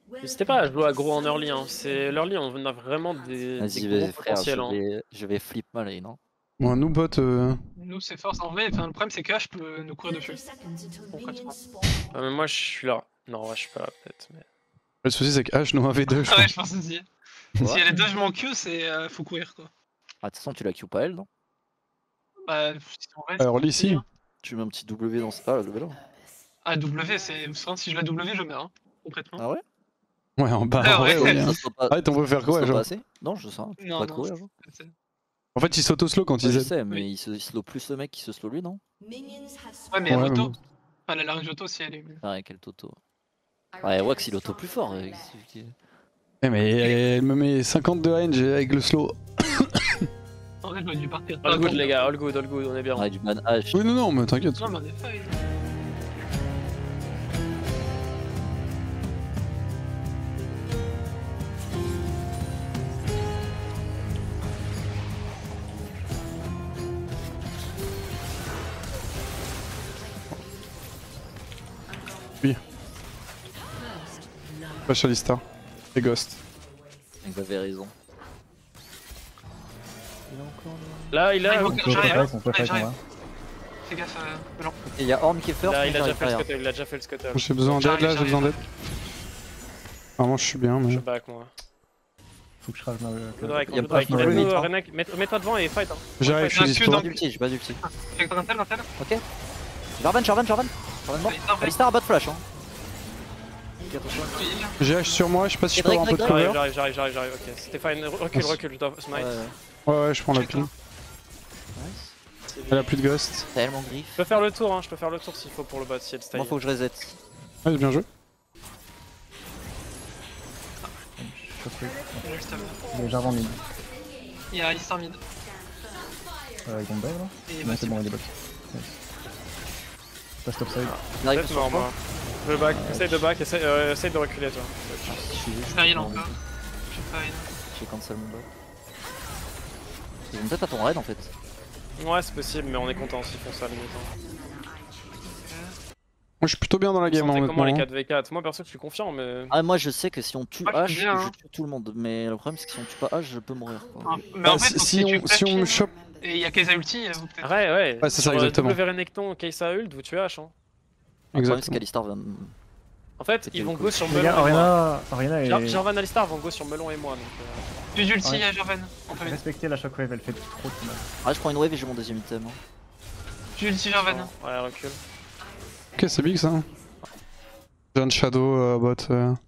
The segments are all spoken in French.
N'hésitez pas à jouer aggro en early, hein. C'est l'early, on a vraiment des gros frère, potentiels. Hein. je vais flip ma lane. Hein. Bon, nous bot. Nous c'est force en vrai, enfin, le problème c'est que H peut nous courir dessus. Concrètement. Ah, mais moi je suis là. Non, ouais, je suis pas là peut-être. Mais... Le souci c'est que H nous avait deux. Ah ouais, je pense aussi. Si elle est deux, je m'en queue, c'est faut courir quoi. Ah, de toute façon, tu la Q pas elle, non? Bah, en vrai, Alors, ici. Tu mets un petit W dans ce. Ah, la W là. Ah, W, c'est. Si je la W, je meurs, hein, concrètement. Ah ouais? Ouais, en bas. Ah ouais, ouais. ouais. Arrête, on peut faire quoi, genre? Non, je sais. Tu peux Non, pas non, courir, genre. En fait, il s'auto-slow quand Ouais, il je Z. sais, mais il slow plus le mec qui se slow lui, non? Ouais, mais elle Ouais, auto. Enfin, la range auto si elle est. Pareil, quel Toto. Ouais, Wax il auto plus fort. Eh, mais elle me met 50 de range avec le slow. En vrai, j'aurais dû partir. All good, les gars, all good, on est bien. Ouais, du ban H. Oui, non, mais t'inquiète. Non, mais on est fine. Oui. Flash Alistar. Et Ghost. Vous avez raison. Là, il a. J'arrive. J'arrive. Fais gaffe, Melon. Et il y a Horn qui est first. Là, il a déjà j'arrive fait le derrière. scuttle, il a déjà fait le scuttle. J'ai besoin d'aide là, j'ai besoin d'aide. Vraiment, je suis bien, mais. Je back moi. Faut que je rage ma. Le Drake, Y a le pas Drake. de problème. Renek, mets-toi devant et fight. Hein. J'arrive, je suis Un dispo. Q dans- J'ai pas d'ulti. Fais un tel. Ok. Jarvan mort. Alistar a bot flash. Hein. J'ai H sur moi, je sais pas si je peux Drake, avoir un peu de Drake, cover. J'arrive, ok. C'était fine, recule, je dois smite. Ouais, je prends la pile. Nice. Elle a plus de Ghost. Tellement griffe. Je peux faire le tour, s'il faut pour le bot, si elle style. Moi, faut que je reset. Ouais, bien joué. Il y a Jarvan mid. Il y a Alistar mid. Ils vont dive là? Et Non, c'est bon, il est bot. Passe top side. Il arrive Peut-être sur mort, moi. moi. Je back, essaye de back, essaye de reculer toi. Je fais heal encore. Je fais heal. J'ai cancel mon bot. Ils vont peut-être à ton raid en fait. Ouais, c'est possible, mais on est content s'ils font ça à la limite. Hein. Moi, je suis plutôt bien dans la Vous game, sentez comment les honnêtement. 4v4? Moi perso, je suis confiant, mais. Ah, moi je sais que si on tue Moi, H, je suis bien, je hein. tue tout le monde. Mais le problème c'est que si on tue pas H, je peux mourir. Quoi. Mais en Bah, fait, si on me chope. Et il y a Kai'Sa ulti, vous peut-être. Ouais, Ouais, c'est ça, exactement. W Renekton, Kai'Sa ult, vous tuez H. Hein. Le problème c'est Exactement. qu'Alistar va. En fait, C'est ils vont quel go sur Les Melon. gars, et moi. Arena est. Jarvan Alistar vont go sur Melon et moi. Donc, Plus d'ulti Ouais. à Jarvan. On peut mettre. Respecter la shockwave, elle fait trop de mal. Ah, je prends une wave et j'ai mon deuxième item. Hein. Plus d'ulti Jarvan. Ouais, recule. Ok, c'est big ça. J'ai un shadow bot.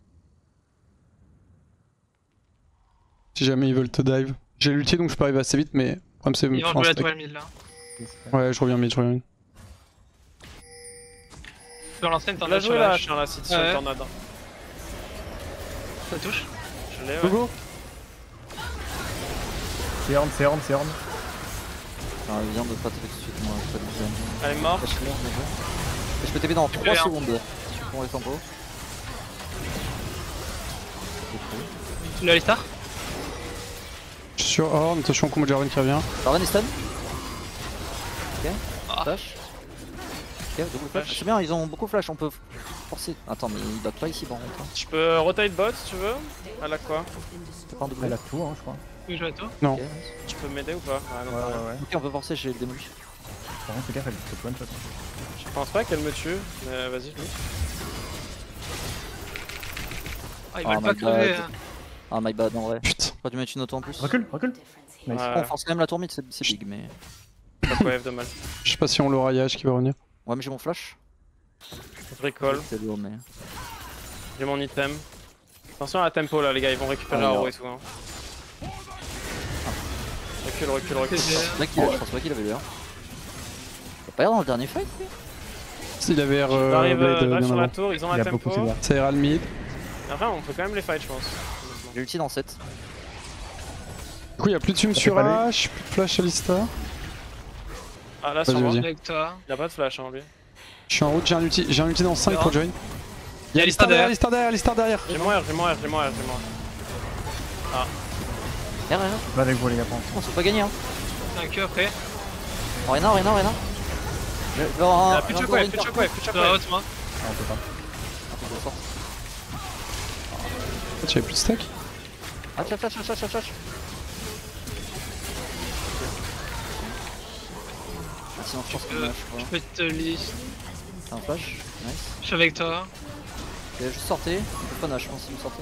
Si jamais ils veulent te dive. J'ai l'ulti donc je peux arriver assez vite, mais le problème c'est Ils vont faire un jouer la stack. toile mid là. Ouais, je reviens mid, je reviens mid. Dans l'entraîne, t'en On l'a as sur joué la là, hache. je suis là, si tu Ouais. tornade. Ça touche. Je l'ai, Go ouais. go. C'est Horn. Enfin, viens de pas tout de suite, moi. Pas de deuxième. Elle est morte. Je meurs, déjà. Et je peux TP dans 3 bien. secondes. Tu prends les tempos. Le Alistar. Je suis sur Horn, attention combo de Jarvan qui revient. Jarvan est stun. Ok. Ah. Flash. Ok, double flash. C'est bien, ils ont beaucoup flash, on peut forcer. Attends, mais ils doivent pas ici par contre. Je peux rotate bot si tu veux. Elle a quoi? C'est pas un double. Elle a tout, hein, je crois. Tu veux jouer à toi? Non. Ok, Tu peux m'aider ou pas? Ah, non, pas vrai. Ouais. Ok, on peut forcer, j'ai le démoli. Par contre, fais gaffe, elle fait one shot. Je pense pas qu'elle me tue, mais vas-y, je Ah, ils Ah, veulent pas my crever. bad. Ah, my bad en vrai. Putain. Pas dû mettre une auto en plus. Recule. Nice. Ouais. On force quand même la tour mid, c'est big, mais. Pas de wave de mal. Je sais pas si on l'aura Yage qui va revenir. Ouais, mais j'ai mon flash. Je recall, C'est lourd, mais. j'ai mon item. Attention à la tempo là, les gars, ils vont récupérer Ah, Aro ouais. et tout. Hein. Recule. Je pense pas qu'il avait l'air. T'as pas l'air dans le dernier fight, lui. S'il avait R J'arrive Blade là bien sur la avant. tour, ils ont Il y la a beaucoup tempo. de dégâts. Ça ira le mid. Après, on peut quand même les fight, je pense. J'ai ulti dans 7. Du coup, il y a plus de thum Ça sur fait pas H, plus de flash Alistar. Ah là, sur Vas-y, moi, vas-y. Avec toi. il a pas de flash, hein, lui. Je suis en route, j'ai un ulti dans 5 pour join. Il y a Alistar derrière. Alistar derrière. J'ai mon R. Rien. Va avec vous, les gars, prends. On se fait pas gagner, hein. C'est un Q après. Rena. Il a plus de shockwave, Sur la haute, moi. Ah, on peut pas. Tu avais plus de stack? Flash. Ah, sinon je pense qu'on a, je Je crois. peux te liste. T'as un flash, nice. Je suis avec toi. Et juste sortez, on peut pas je pense si vous sortez.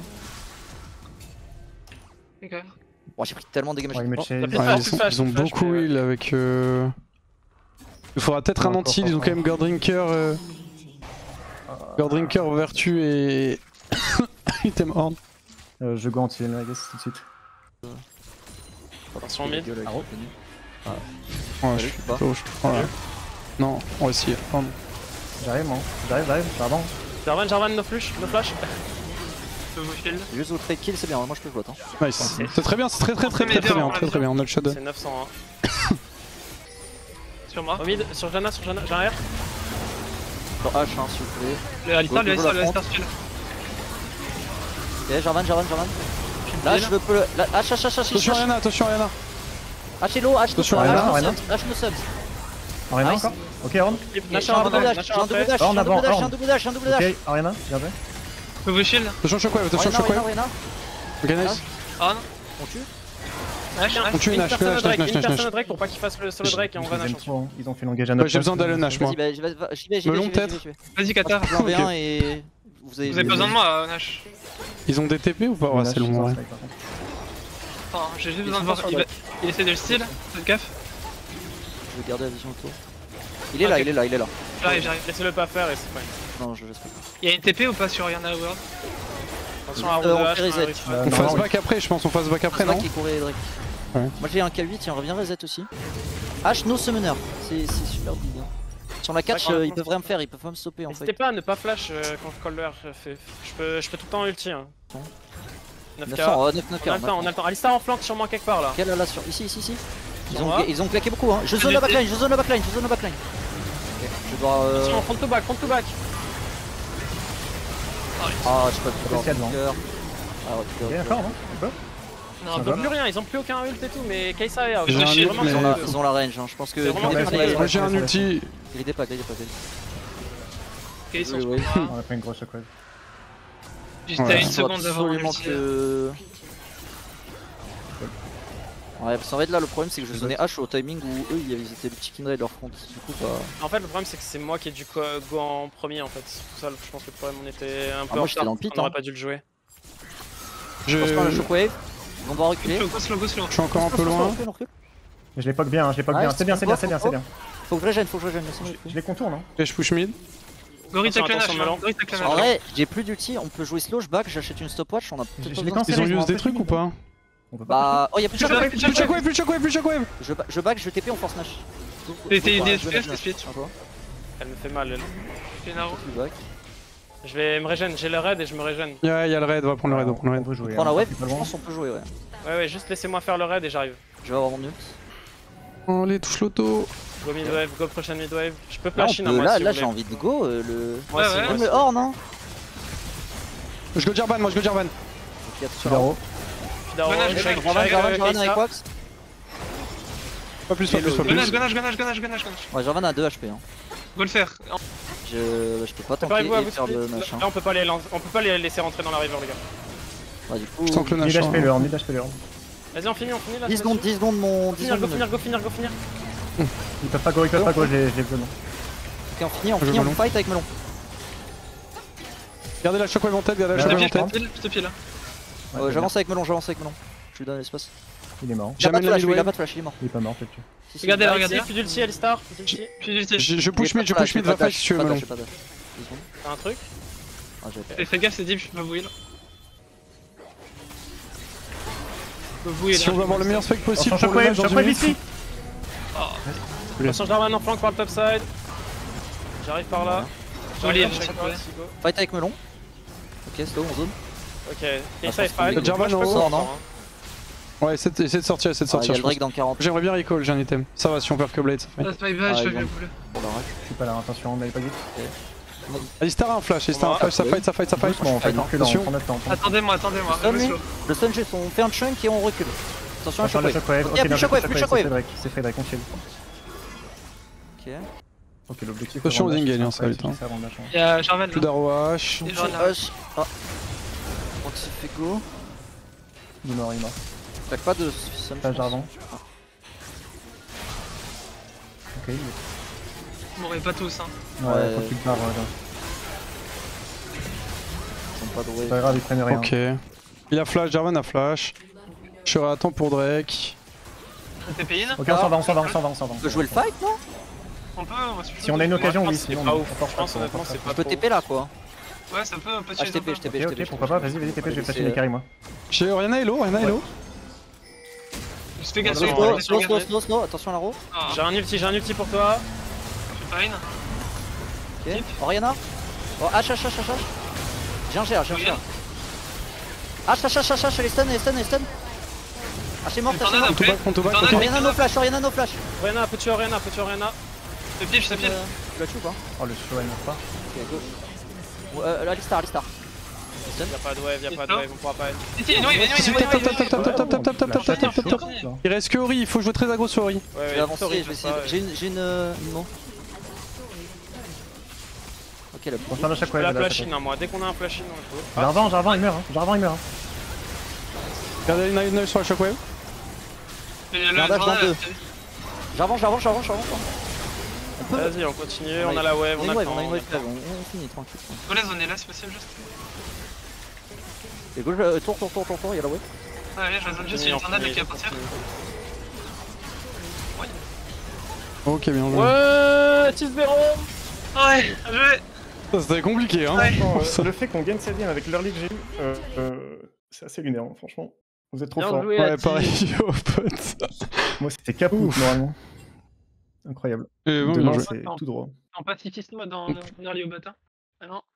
Ok. Bon j'ai pris tellement de dégâts Ouais, il me magiques. chase. Ouais, Ouais, ils ont flash, beaucoup mais ouais. heal avec. Il faudra peut-être un Ouais, anti, ils ont quand même Gordrinker. Gordrinker, Vertu et. Item Horn. Je go anti I guess tout de suite. Attention mid. Gueule avec Arrow. le tenue. Ouais, Allez, je tu suis bats. plutôt. Voilà. Non, on va essayer. Pardon. J'arrive moi. J'arrive, pardon. Jarvan, no flash. Je peux vous shield. Juste vous trade kill, c'est bien, moi je peux jouer. Nice. C'est très bien, c'est très bien. Très bien, on a le shadow. C'est 901. Sur moi. Au mid, sur Janna, j'ai un R. Sur H, hein, s'il vous plaît. Le Alistar, Go, go, la Alistar shield. Ok, Jarvan. Là, je peux le. H, Attention Ariana. H est low, H Attention, no Ariana. subs, H no subs. Ariana Nice. encore. Ok, Horn. J'ai un double dash, j'ai un double dash, Horn avant, j'ai Horn. un double dash. Ok, Ariana, bien joué. Je peux vous shield. Attention Shockwave. Arena. Ok, nice. Ah non. On tue. On tue Une Nash, personne Nash. au Drake pour pas qu'il fasse le solo Drake et on va Nash ensuite. Ils ont fait l'engage à notre. Ouais, j'ai besoin d'aller au Nash, moi. Vas-y, j'y vais. Melon, peut-être. Vas-y, Kata. Je Ok. viens et. Vous Vous avez besoin de moi, Nash. Ils ont des TP ou pas? Ouais, c'est long, ouais. Enfin, j'ai juste Ils besoin de sont voir. pas sur Il essaie de le steal. Faites gaffe. Je vais garder la vision autour. Il est là. J'arrive. Laissez-le pas faire et c'est fine. Non, je laisse pas. Il y a une TP ou pas sur Yana World? Attention à on Road fait reset. On fasse back après, je pense, on fasse back après, C'est pas non? qui courait Drake. Ouais. Moi j'ai un K8, il revient reset aussi. H no summoner, c'est super big. Sur la catch, Ouais, ils peuvent rien me faire, ils peuvent pas me stopper en N'hésitez fait. pas à ne pas flash quand je colle le R. Je peux tout le temps ulti. Hein. 9k. 900, 9 On a le temps. Alistar en flank sûrement quelque part là. Quelle là sur ici. Sur moi. Ils ont claqué beaucoup hein. Je zone la backline. Ok, je dois Attention, front to back. Ah, je peux pas Spécial, non. Ok, d'accord, non? On peut. Non, Ils on peut ont plus rien, ils ont plus aucun ult et tout, mais Kai'Sa est out. J'ai un ult, Vraiment, mais- ils ont la range, hein. Je pense que. C'est vraiment désolé. Moi j'ai un ulti. Il est pas. Ok, ils sont Oui. sur moi. On a pris une grosse shockwave. Juste Ouais. à une seconde d'avant. Absolument que. Ouais, parce qu'en fait là le problème c'est que je zonnais H au timing où eux ils étaient le petit Kindred leur front. Du coup bah. En fait, le problème c'est que c'est moi qui ai dû go en premier en fait. C'est pour ça, je pense que le problème, on était un peu moi, en j'étais retard. dans le pit, On aurait hein. pas dû le jouer. Je pense pas à la shockwave. On doit reculer. Go slow. Je suis encore un peu loin. On recule. Mais je les poke bien, Ouais, C'est bien. Faut que je régène, laissez-moi. Je les contourne, hein. Et je push mid. Gori take le Nash. Attention, Melon. Gori take le En Nash. vrai, j'ai plus d'ulti, on peut jouer slow, je back, j'achète une stopwatch, on a peut-être Je pas les besoin de- Ils ont je m'en use des fais trucs plus, ou pas? On peut pas. Bah, oh y'a plus de shockwave. Plus de shockwave. Je back, je TP, on force Nash. T'es Ouais, DSP, je t'es speed. À toi. Elle me fait mal, elle. T'es Naro. Tu back. Je vais me régène, j'ai le raid et je me régène. Y'a le raid, va prendre le raid, On peut jouer. Prends la hein, wave, c'est je pas loin. pense qu'on peut jouer, ouais. Ouais, juste laissez-moi faire le raid et j'arrive. Je vais avoir mon ult. Oh, les touche l'auto. Go mid wave, go prochaine mid wave. Je peux Là, flash in on à peut- moi là, si là vous j'ai voulez. envie de go, le. Moi aussi, Ouais, moi Même aussi. le Horn, hein. Je go Jarvan, moi je go Jarvan. Ok, attention. Figaro. Je suis down, Grenade, je suis avec- Jarvan je suis avec Kai'Sa. Wax. Pas plus. Ganache. Ouais, Jarvan a 2 HP, hein. Go le faire. Je peux pas tanker Préparez-vous à et vous faire de split. machin. Là, on peut pas les laisser rentrer dans la river, les gars. Ouais, du coup. Je sens que le Mid Nash. HP le Horn, mid HP le Horn. Vas-y, on finit là. 10 secondes mon. 10 Go secondes. finir. Ils peuvent pas go, j'ai besoin. Ok, on finit, on fight avec Melon. Gardez la shockwave en tête, gardez la Ouais, shockwave en tête. Je te pile là. Ouais, J'avance avec Melon. Je lui donne l'espace. Il est mort. Il a pas J'amène de la flash, il a mid pas de flash, il est mort. Il est pas mort, peut-être. Si, si. Regardez là, Regardez, regardez là. plus d'ulti, Alistar. Plus d'ulti. Puis j'utilise. Je push mid, va fight si tu veux, Melon. J'ai pas dash. 10 secondes. T'as un truc? Ah, j'ai Fais gaffe, c'est deep, je peux pas vous heal. Je peux vous heal, Si on veut hein. avoir le meilleur spec possible Attention, pour le match dans une shockwave minute. ici. Attention, Jarvan en flank par le top side. J'arrive par là. Joli, J'arrive, joli. check out, si go. Fight avec Melon. Ok, slow, on zone. Ok, Kai'Sa est je pense fine. que Jarvan Moi, je peux en haut. sortir, Non. hein. Ouais, essaie de sortir, Ah, il y a je le pense. Drake dans 40 J'aimerais bien recall, j'ai un item. Ça va si on perd que Blade, ça fait. Passe my bad, je fais bien bleu. pour la rack. Je suis pas là, attention, on n'avait pas dit. Alistar a un flash, ça fight. Doucement, on fait Attends, recul, on attention. prend notre temps. Attendez-moi. Stun lui. Le stun juste, on fait un chunk et on recule. Attention à Attention, le shockwave. shockwave. Ok, Ok, plus non, shockwave, c'est plus Frédéric, shockwave. c'est Frédéric, on chill. Ok. Ok, l'objectif. Attention c'est aux avant le Ingaliens, dash, ça va vite, hein. c'est avant le dash, hein. Il y a Jarvan Plus là. d'Arrow H. Et Jarvan là. Ah. Ok, se fait go. Il meurt. T'as pas de stun. Pas Jarvan. Ok, On m'aurait pas tous, hein. ouais, quand tu te barres, Ils ont pas de c'est wave. pas grave, ils prennent rien. Ok. Il a flash, Jarvan a flash. Je serai à temps pour Drake. T'es payé là? Ok, on s'en va. On peut jouer le fight, non? On peut, on va se Si on a une occasion, je oui, pense que sinon c'est pas non. ouf. Encore Je pense pas, honnêtement encore c'est pas. pas Je peux trop. TP là quoi. Ouais, ça peut, un peu de Ah, je chase, TP, un je peu. TP, je Ok, TP. pourquoi pas, vas-y, TP, je vais passer les carry moi. J'ai rien à hello, hello. Je fais gaffe, Slow, attention à la roue. J'ai un ulti pour toi. Je fais pas une. Ok. Oriana. Oh, H. J'ai un GA. H, les stun. H est morte, Tornade Front to après. back, front to back, Tornade, ok. Oriana no flash. Oriana, peux tuer Oriana. Je te piège, Tu la tues ou pas? Oh, le show, elle meurt pas. Ok, go. Alistar. Y'a pas de wave, on pourra pas être. Si, il y a une wave, Top. Il reste que Ori, il faut jouer très aggro sur Ori. Je vais avancer, je vais essayer. J'ai une mort. Ok, la On s'en a chaque Je la wave. flash in, moi. Dès qu'on a un flash in, on le faut. Jarvan, il meurt. Regardez une knife sur la shockwave. J'avance. On peut. Vas-y, on continue, on a la wave, on On attend. a une wave, on finit tranquille. Voilà, on est là, c'est possible juste. Et gauche, tour, il y a la wave. Allez, je raisonne juste, il y a une tornade qui va partir. Ok, bien joué. Ouais, 6-0. Ouais, joué. Ça c'était compliqué, hein. Ouais. Le fait qu'on gagne cette game avec l'early que j'ai eu, c'est assez lunaire, franchement. Vous êtes trop Bien forts. joué, Ouais, Ati. pareil, yo, pote. Moi, c'était capot normalement. Incroyable. Et bon, bien Demain, joué. c'est tout droit. En pacifiste, moi, dans early au bata. Ah non.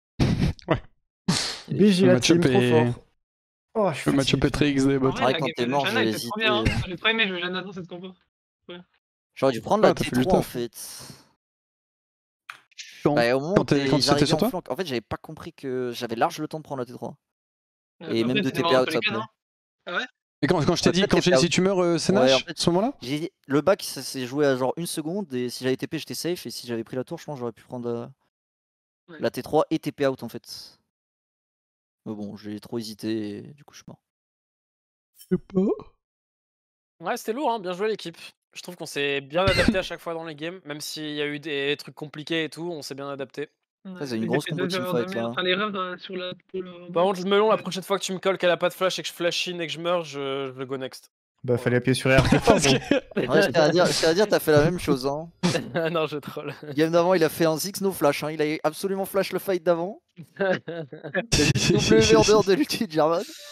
BG Le la team, match-up trop est- fort. Oh, je suis Le match-up est très XD, bot. En vrai, la quand game t'es de mort, Jana j'ai était trop bien, hein. hésité. J'ai trop aimé jouer Jana dans cette compo. J'aurais dû prendre la Ah, t'as fait du T3 en taf. fait. Quand- Bah, au moment quand où t'es- quand c'était j'arrivais sur en toi flanc, en fait, j'avais pas compris que j'avais large le temps de prendre la T3. Après, même de c'est TP mort dans out, tous ça les cas, peut. non? Et quand je t'ai dit, Peut-être si tu meurs, c'est Ouais, Nash, en fait, à ce moment-là? Le bac ça s'est joué à genre 1 seconde et si j'avais TP j'étais safe et si j'avais pris la tour je pense j'aurais pu prendre Ouais. la T3 et TP out en fait. Mais bon j'ai trop hésité et du coup je suis mort. Je sais pas. Ouais, c'était lourd, hein. Bien joué l'équipe. Je trouve qu'on s'est bien adapté à chaque fois dans les games, même s'il y a eu des trucs compliqués et tout, on s'est bien adapté. c'est une grosse combo teamfight, là. Enfin, les rêves sur la. Par contre, Melon, la prochaine fois que tu me colles qu'elle a pas de flash et que je flash in et que je meurs, je le go next. Bah, fallait appuyer sur R. Parce que- Ouais je tiens à dire t'as fait la même chose hein. Ah non, je troll. Game d'avant il a fait un Ziggs no flash hein. Il a absolument flash le fight d'avant. W en dehors de l'ulti de Jarvan.